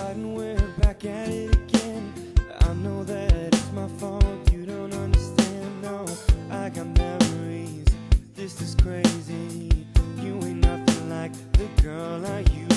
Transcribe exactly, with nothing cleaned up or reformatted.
right and we're back at it again. I know that it's my fault, you don't understand. No, I got memories, this is crazy. You ain't nothing like the girl I used